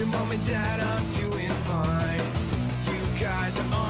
Mom and Dad, I'm doing fine. You guys are